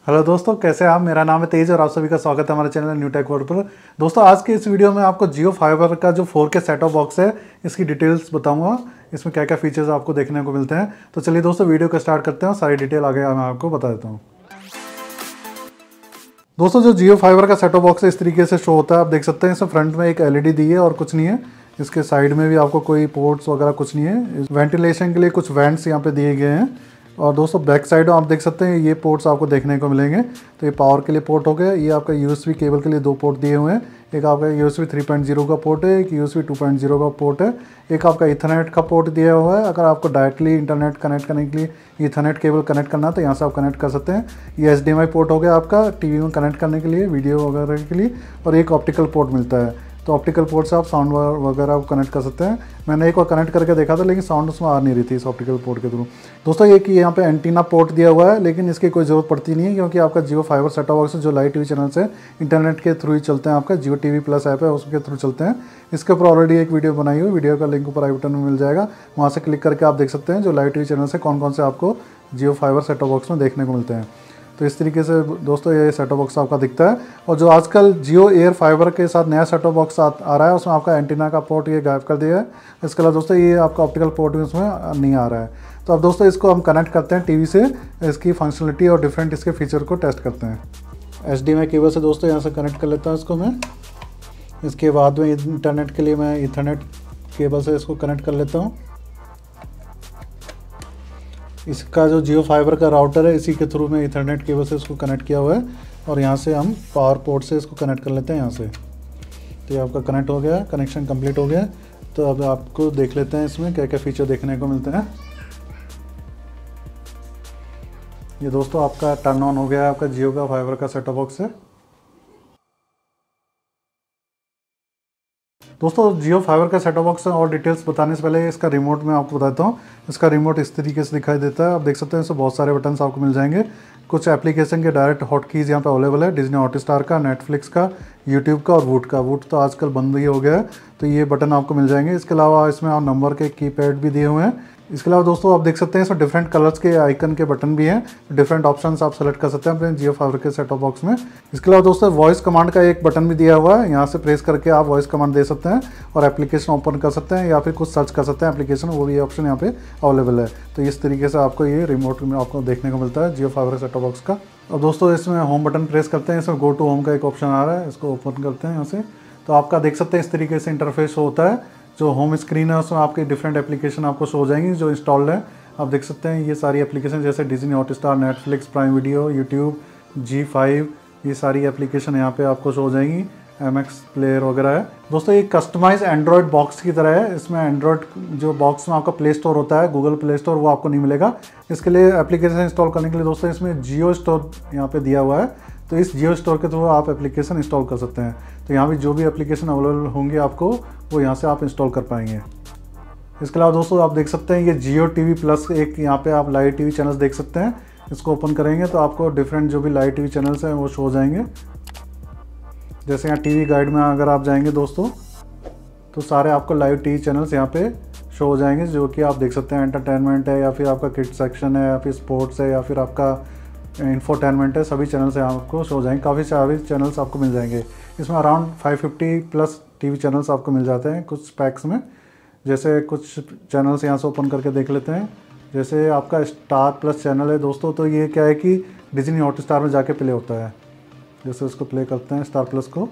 Hello दोस्तों, कैसे हैं आप। मेरा नाम है तेज और आप सभी का स्वागत है हमारे चैनल न्यू टेक वर्ल्ड पर। दोस्तों, आज के इस वीडियो में आपको जियो फाइबर का जो 4K सेट टॉप बॉक्स है इसकी डिटेल्स बताऊंगा। इसमें क्या क्या फीचर्स आपको देखने को मिलते हैं। तो चलिए दोस्तों, वीडियो को स्टार्ट करते हैं। सारी डिटेल आगे मैं आपको बता देता हूँ। दोस्तों, जो जियो फाइबर का सेट टॉप बॉक्स है इस तरीके से शो होता है। आप देख सकते हैं इसमें फ्रंट में एक LED दी है और कुछ नहीं है। इसके साइड में भी आपको कोई पोर्ट्स वगैरह कुछ नहीं है। वेंटिलेशन के लिए कुछ वेंट्स यहाँ पे दिए गए हैं। और दोस्तों, बैक साइड आप देख सकते हैं ये पोर्ट्स आपको देखने को मिलेंगे। तो ये पावर के लिए पोर्ट हो गया। ये आपका USB केबल के लिए 2 पोर्ट दिए हुए हैं। एक आपका USB 3.0 का पोर्ट है, एक USB 2.0 का पोर्ट है। एक आपका इथरनेट का पोर्ट दिया हुआ है। अगर आपको डायरेक्टली इंटरनेट कनेक्ट करने के लिए इथरनेट केबल कनेक्ट करना है तो यहाँ से आप कनेक्ट कर सकते हैं। ये HDMI पोर्ट हो गया आपका टीवी में कनेक्ट करने के लिए, वीडियो वगैरह के लिए। और एक ऑप्टिकल पोर्ट मिलता है। तो ऑप्टिकल पोर्ट से आप साउंड वगैरह को कनेक्ट कर सकते हैं। मैंने एक बार कनेक्ट करके देखा था लेकिन साउंड उसमें आ नहीं रही थी इस ऑप्टिकल पोर्ट के थ्रू। दोस्तों, ये कि यहाँ पे एंटीना पोर्ट दिया हुआ है लेकिन इसकी कोई ज़रूरत पड़ती नहीं है क्योंकि आपका Jio fiber set top box जो लाइव टीवी चैनल से इंटरनेट के थ्रू ही चलते हैं। आपका जियो TV प्लस ऐप है उसके थ्रू चलते हैं। इसके ऊपर ऑलरेडी एक वीडियो बनाई हुई, वीडियो का लिंक ऊपर आई बटन में मिल जाएगा। वहाँ से क्लिक करके आप देख सकते हैं जो लाइव टीवी चैनल से कौन कौन से आपको Jio fiber set top box में देखने को मिलते हैं। तो इस तरीके से दोस्तों ये सेट टॉप बॉक्स आपका दिखता है। और जो आजकल जियो एयर फाइबर के साथ नया सेट टॉप बॉक्स आ रहा है उसमें आपका एंटीना का पोर्ट ये गायब कर दिया है। इसके अलावा दोस्तों ये आपका ऑप्टिकल पोर्ट भी उसमें नहीं आ रहा है। तो अब दोस्तों इसको हम कनेक्ट करते हैं टीवी से, इसकी फंक्शनलिटी और डिफरेंट इसके फीचर को टेस्ट करते हैं। HDMI केबल से दोस्तों यहाँ से कनेक्ट कर लेता हूँ इसको मैं। इसके बाद में इंटरनेट के लिए मैं इथरनेट केबल से इसको कनेक्ट कर लेता हूँ। इसका जो जियो फाइबर का राउटर है इसी के थ्रू मैं इथरनेट केबल से इसको कनेक्ट किया हुआ है। और यहाँ से हम पावर पोर्ट से इसको कनेक्ट कर लेते हैं यहाँ से। तो ये आपका कनेक्ट हो गया, कनेक्शन कंप्लीट हो गया। तो अब आपको देख लेते हैं इसमें क्या क्या फीचर देखने को मिलते हैं। ये दोस्तों आपका टर्न ऑन हो गया है, आपका जियो का फाइबर का सेट टॉप बॉक्स है। दोस्तों, जियो फाइबर का सेट टॉप बॉक्स और डिटेल्स बताने से पहले इसका रिमोट मैं आपको बताता हूँ। इसका रिमोट इस तरीके से दिखाई देता है। आप देख सकते हैं इसमें बहुत सारे बटन्स आपको मिल जाएंगे। कुछ एप्लीकेशन के डायरेक्ट हॉट कीज़ यहाँ पे अवेलेबल है। डिज्नी हॉटस्टार का, नेटफ्लिक्स का, यूट्यूब का और वूट का। वूट तो आजकल बंद ही हो गया है। तो ये बटन आपको मिल जाएंगे। इसके अलावा इसमें आप नंबर के कीपैड भी दिए हुए हैं। इसके अलावा दोस्तों आप देख सकते हैं इसमें डिफरेंट कलर्स के आइकन के बटन भी हैं। डिफरेंट ऑप्शंस आप सेलेक्ट कर सकते हैं अपने जियो फाइबर के सेट टॉप बॉक्स में। इसके अलावा दोस्तों वॉइस कमांड का एक बटन भी दिया हुआ है। यहाँ से प्रेस करके आप वॉइस कमांड दे सकते हैं और एप्लीकेशन ओपन कर सकते हैं या फिर कुछ सर्च कर सकते हैं एप्लीकेशन, वो भी ऑप्शन यहाँ पे अवेलेबल है। तो इस तरीके से आपको ये रिमोट में आपको देखने को मिलता है Jio fiber set top box का। अब दोस्तों इसमें होम बटन प्रेस करते हैं, इसमें गो टू होम का एक ऑप्शन आ रहा है, इसको ओपन करते हैं यहाँ से। तो आपका देख सकते हैं इस तरीके से इंटरफेस होता है। जो होम स्क्रीन है उसमें आपके डिफरेंट एप्लीकेशन आपको शो हो जाएंगी जो इंस्टॉल्ड है। आप देख सकते हैं ये सारी एप्लीकेशन जैसे Disney Hotstar, Netflix, Prime video, YouTube, G5, ये सारी एप्लीकेशन यहाँ पे आपको शो हो जाएंगी। MX प्लेयर वगैरह है। दोस्तों ये कस्टमाइज एंड्रॉयड बॉक्स की तरह है। इसमें एंड्रॉयड जो बॉक्स में आपका प्ले स्टोर होता है, गूगल प्ले स्टोर, वो आपको नहीं मिलेगा। इसके लिए एप्लीकेशन इंस्टॉल करने के लिए दोस्तों इसमें जियो स्टोर यहाँ पे दिया हुआ है। तो इस जियो स्टोर के थ्रू आप एप्लीकेशन इंस्टॉल कर सकते हैं। तो यहाँ भी जो भी एप्लीकेशन अवेलेबल होंगे आपको वो यहाँ से आप इंस्टॉल कर पाएंगे। इसके अलावा दोस्तों आप देख सकते हैं ये जियो TV प्लस एक यहाँ पे आप लाइव टीवी चैनल्स देख सकते हैं। इसको ओपन करेंगे तो आपको डिफरेंट जो भी लाइव टीवी चैनल्स हैं वो शो हो जाएंगे। जैसे यहाँ टीवी गाइड में अगर आप जाएंगे दोस्तों तो सारे आपको लाइव टीवी चैनल्स यहाँ पे शो हो जाएंगे जो कि आप देख सकते हैं। एंटरटेनमेंट है या फिर आपका किड्स सेक्शन है या फिर स्पोर्ट्स है या फिर आपका इंफोटेनमेंट है, सभी चैनल्स यहाँ आपको शो हो जाएंगे। काफ़ी सारे चैनल्स आपको मिल जाएंगे। इसमें अराउंड 550 प्लस टीवी चैनल्स आपको मिल जाते हैं कुछ पैक्स में। जैसे कुछ चैनल्स यहाँ से ओपन करके देख लेते हैं। जैसे आपका स्टार प्लस चैनल है दोस्तों, तो ये क्या है कि डिज्नी हॉटस्टार में जाके प्ले होता है। जैसे उसको प्ले करते हैं स्टार प्लस को,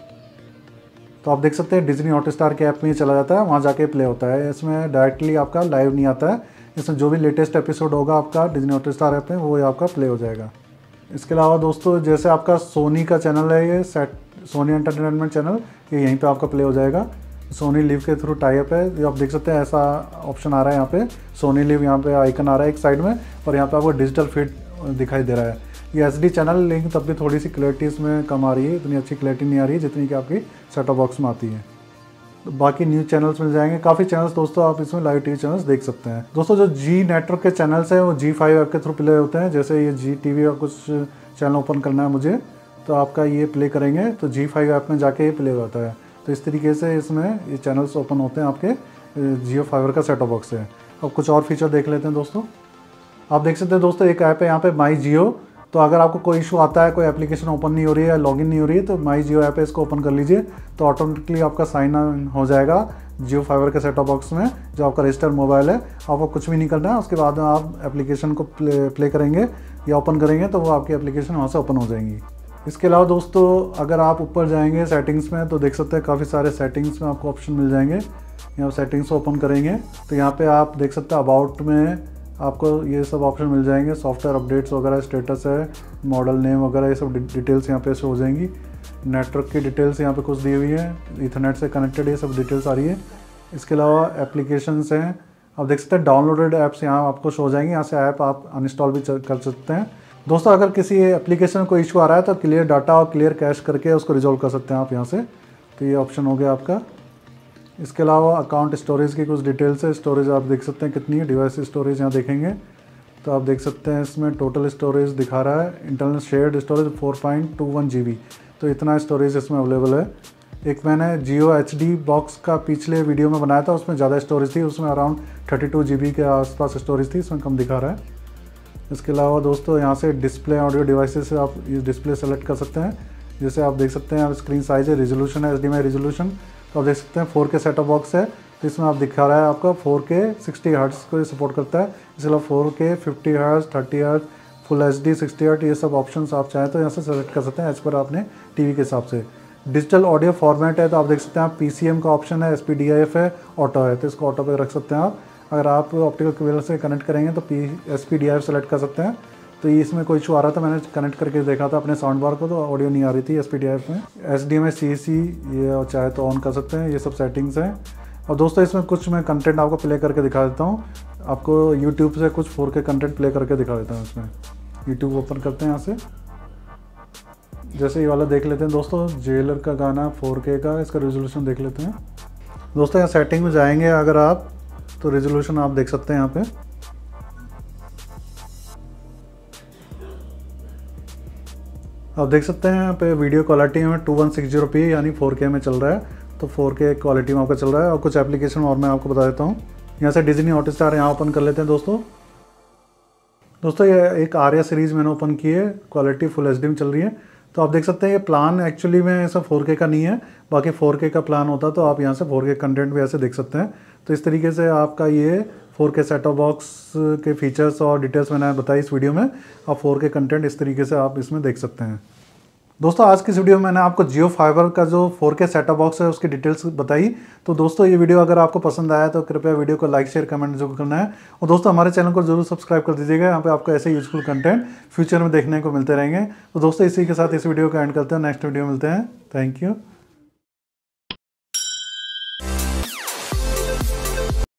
तो आप देख सकते हैं डिज्नी हॉटस्टार के ऐप में ही चला जाता है, वहाँ जाके प्ले होता है। इसमें डायरेक्टली आपका लाइव नहीं आता है। इसमें जो भी लेटेस्ट एपिसोड होगा आपका डिज्नी हॉटस्टार ऐप में वो आपका प्ले हो जाएगा। इसके अलावा दोस्तों जैसे आपका सोनी का चैनल है, ये सोनी एंटरटेनमेंट चैनल, ये यहीं पे आपका प्ले हो जाएगा। सोनी लिव के थ्रू टाई अप है। ये आप देख सकते हैं ऐसा ऑप्शन आ रहा है यहाँ पे, सोनी लिव यहाँ पे आइकन आ रहा है एक साइड में और यहाँ पे आपको डिजिटल फीड दिखाई दे रहा है। ये HD चैनल, लेकिन तब भी थोड़ी सी क्लैरिटी इसमें कम आ रही है, इतनी अच्छी क्लैरिटी नहीं आ रही है जितनी कि आपकी सेट टॉप बॉक्स में आती है। तो बाकी न्यूज़ चैनल्स मिल जाएंगे, काफ़ी चैनल्स दोस्तों आप इसमें लाइव टीवी चैनल्स देख सकते हैं। दोस्तों जो G नेटवर्क के चैनल्स हैं वो G5 ऐप के थ्रू प्ले होते हैं। जैसे ये G TV और कुछ चैनल ओपन करना है मुझे, तो आपका ये प्ले करेंगे तो G5 ऐप में जाके ये प्ले होता है। तो इस तरीके से इसमें ये चैनल्स ओपन होते हैं आपके जियो फाइबर का सेट टॉप बॉक्स से। अब कुछ और फीचर देख लेते हैं दोस्तों। आप देख सकते हैं दोस्तों एक ऐप है यहाँ पे माई जियो। तो अगर आपको कोई इशू आता है, कोई एप्लीकेशन ओपन नहीं हो रही है या लॉगिन नहीं हो रही है, तो माई जियो ऐप है, इसको ओपन कर लीजिए, तो ऑटोमेटिकली आपका साइन इन हो जाएगा जियो फाइबर के सेट टॉप बॉक्स में जो आपका रजिस्टर्ड मोबाइल है। आपको कुछ भी नहीं करना है, उसके बाद आप एप्लीकेशन को प्ले करेंगे या ओपन करेंगे तो वो आपकी एप्लीकेशन वहाँ से ओपन हो जाएंगी। इसके अलावा दोस्तों अगर आप ऊपर जाएंगे सेटिंग्स में तो देख सकते हैं काफ़ी सारे सेटिंग्स में आपको ऑप्शन मिल जाएंगे। यहाँ सेटिंग्स ओपन करेंगे तो यहाँ पे आप देख सकते हैं अबाउट में आपको ये सब ऑप्शन मिल जाएंगे, सॉफ्टवेयर अपडेट्स वगैरह, स्टेटस है, मॉडल नेम वगैरह, ये सब डिटेल्स यहाँ पे शो हो जाएंगी। नेटवर्क की डिटेल्स यहाँ पे कुछ दी हुई है, इथरनेट से कनेक्टेड ये सब डिटेल्स आ रही है। इसके अलावा एप्लीकेशंस हैं, आप देख सकते हैं डाउनलोडेड ऐप्स यहाँ आपको शो हो जाएंगे, यहाँ से ऐप आप अनइंस्टॉल भी कर सकते हैं। दोस्तों अगर किसी एप्लीकेशन में कोई इशू आ रहा है तो क्लियर डाटा और क्लियर कैश करके उसको रिजॉल्व कर सकते हैं आप यहाँ से, तो ये ऑप्शन हो गया आपका। इसके अलावा अकाउंट स्टोरेज की कुछ डिटेल्स है, स्टोरेज आप देख सकते हैं कितनी है, डिवाइस स्टोरेज यहाँ देखेंगे तो आप देख सकते हैं इसमें टोटल स्टोरेज दिखा रहा है, इंटरनल शेयर्ड स्टोरेज 4.21 GB, तो इतना स्टोरेज इसमें अवेलेबल है। एक मैंने जियो HD बॉक्स का पिछले वीडियो में बनाया था, उसमें ज़्यादा स्टोरेज थी, उसमें अराउंड 32 GB के आसपास स्टोरेज थी, इसमें कम दिखा रहा है। इसके अलावा दोस्तों यहाँ से डिस्प्ले ऑडियो डिवाइसेस से आप ये डिस्प्ले सेलेक्ट कर सकते हैं, जैसे आप देख सकते हैं आप स्क्रीन साइज है, रेजोल्यूशन है HDMI रेजोल्यूशन, तो आप देख सकते हैं 4K सेट टॉप बॉक्स है, तो इसमें आप दिखा रहा है आपका 4K 60 हर्ट्ज़ को सपोर्ट करता है। इसके अलावा 4K 50 hertz 30 hertz full HD 60 hertz, ये सब ऑप्शंस आप चाहें तो यहाँ से सेलेक्ट कर सकते हैं एज पर आपने टीवी के हिसाब से। डिजिटल ऑडियो फॉर्मेट है तो आप देख सकते हैं आप PCM का ऑप्शन है, SPDIF है, ऑटो है, तो इसको ऑटो पे रख सकते हैं आप। अगर आप ऑप्टिकल केबल से कनेक्ट करेंगे तो SPDIF सेलेक्ट कर सकते हैं, तो ये इसमें कोई इशू आ रहा था, मैंने कनेक्ट करके देखा था अपने साउंड बार को तो ऑडियो नहीं आ रही थी SPDIF में। HDMI CC ये चाहे तो ऑन कर सकते हैं, ये सब सेटिंग्स हैं। और दोस्तों इसमें कुछ मैं कंटेंट आपको प्ले करके दिखा देता हूँ, आपको YouTube से कुछ 4K कंटेंट प्ले करके दिखा देता हूँ। इसमें YouTube ओपन करते हैं यहाँ से, जैसे ये वाला देख लेते हैं दोस्तों, जेलर का गाना 4K का, इसका रेजोल्यूशन देख लेते हैं। दोस्तों यहाँ सेटिंग में जाएंगे अगर आप तो रेजोल्यूशन आप देख सकते हैं यहाँ पे, आप देख सकते हैं यहाँ पे वीडियो क्वालिटी में 2160p यानी 4K में चल रहा है, तो 4K क्वालिटी में आपका चल रहा है। और कुछ एप्लीकेशन और मैं आपको बता देता हूँ, यहाँ से डिज्नी हॉटस्टार यहाँ ओपन कर लेते हैं दोस्तों ये एक आर्या सीरीज़ मैंने ओपन की है, क्वालिटी फुल HD में चल रही है। तो आप देख सकते हैं ये प्लान एक्चुअली में ऐसा 4K का नहीं है, बाकी 4K का प्लान होता तो आप यहाँ से 4K कंटेंट भी ऐसे देख सकते हैं। तो इस तरीके से आपका ये 4K सेट टॉप बॉक्स के फीचर्स और डिटेल्स मैंने बताई इस वीडियो में, आप 4K कंटेंट इस तरीके से आप इसमें देख सकते हैं। दोस्तों आज की इस वीडियो में मैंने आपको जियो फाइबर का जो 4K सेट टॉप बॉक्स है उसकी डिटेल्स बताई। तो दोस्तों ये वीडियो अगर आपको पसंद आया तो कृपया वीडियो को लाइक शेयर कमेंट जरूर करना है, और दोस्तों हमारे चैनल को जरूर सब्सक्राइब कर दीजिएगा, यहाँ पे आपको ऐसे यूजफुल कंटेंट फ्यूचर में देखने को मिलते रहेंगे। तो दोस्तों इसी के साथ इस वीडियो को एंड करते हैं, नेक्स्ट वीडियो मिलते हैं। Thank you.